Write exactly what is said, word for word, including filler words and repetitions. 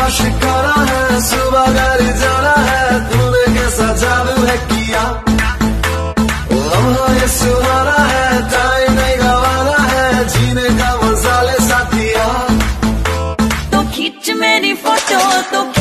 शिकारा है, सुबह घर जाना है, तूने कैसा जादू है किया। लम्हा ये सुहाना है, टाइम नहीं गवाना है, जीने का मजा ले साथिया। तो खींच मेरी फोटो तो